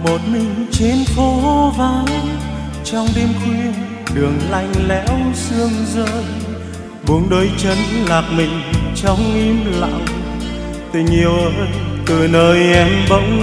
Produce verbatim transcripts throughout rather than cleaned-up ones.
một mình trên phố vắng, trong đêm khuya đường lạnh lẽo sương rơi, buông đôi chân lạc mình trong im lặng. Tình yêu ơi, từ nơi em bỗng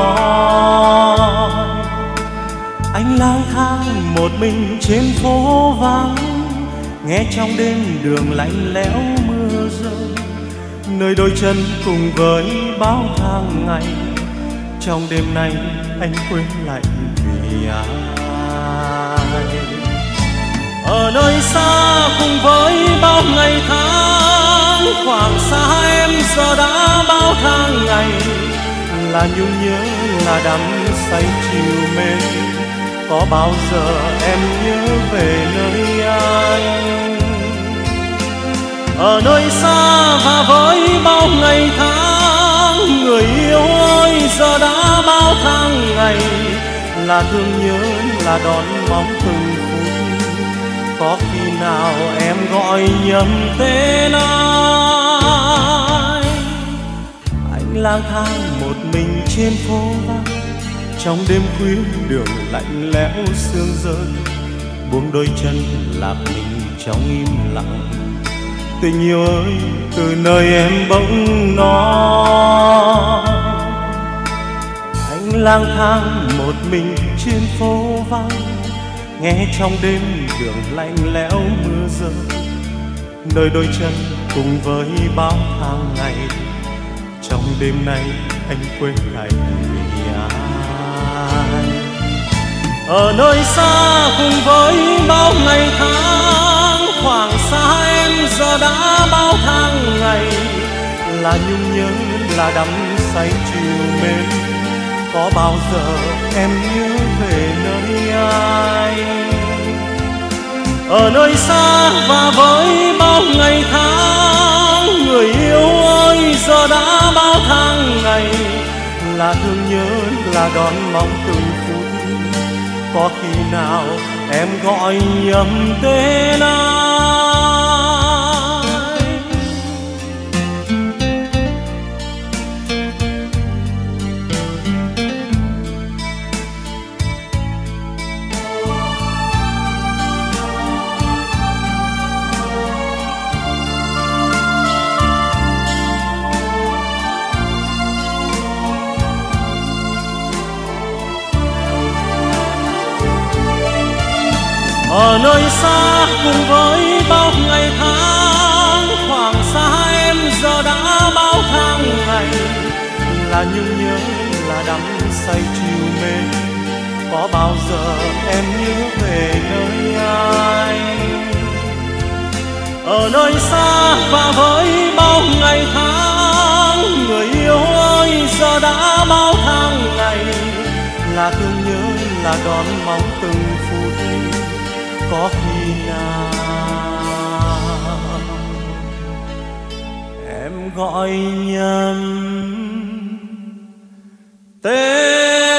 nói, anh lang thang một mình trên phố vắng, nghe trong đêm đường lạnh lẽo mưa rơi, nơi đôi chân cùng với bao tháng ngày. Trong đêm nay anh quên lạnh vì ai. Ở nơi xa cùng với bao ngày tháng, khoảng xa em giờ đã bao tháng ngày, là nhung nhớ là đắm say chiều mến. Có bao giờ em nhớ về nơi anh? Ở nơi xa và với bao ngày tháng, người yêu ơi giờ đã bao tháng ngày, là thương nhớ là đón mong từng phút. Có khi nào em gọi nhầm tên anh? Anh lang thang một mình trên phố vắng, trong đêm khuya đường lạnh lẽo sương rơi, buông đôi chân lạc mình trong im lặng. Tình yêu ơi, từ nơi em bỗng nói, anh lang thang một mình trên phố vắng, nghe trong đêm đường lạnh lẽo mưa rơi, nơi đôi chân cùng với bao tháng ngày. Trong đêm nay anh quên lạnh vì ai. Ở nơi xa cùng với bao ngày tháng, khoảng xa em giờ đã bao tháng ngày, là nhung nhớ là đắm say chiều mến. Có bao giờ em nhớ về nơi anh? Ở nơi xa và với bao ngày tháng, người yêu ơi giờ đã bao tháng ngày, là thương nhớ là đón mong từng phút. Có khi nào em gọi nhầm tên anh? Ở nơi xa cùng với bao ngày tháng, khoảng xa em giờ đã bao tháng ngày, là nhung nhớ là đắm say chiều mến. Có bao giờ em nhớ về nơi anh? Ở nơi xa và với bao ngày tháng, người yêu ơi giờ đã bao tháng ngày, là thương nhớ là đón mong từng phút. Có khi nào em gọi nhầm tên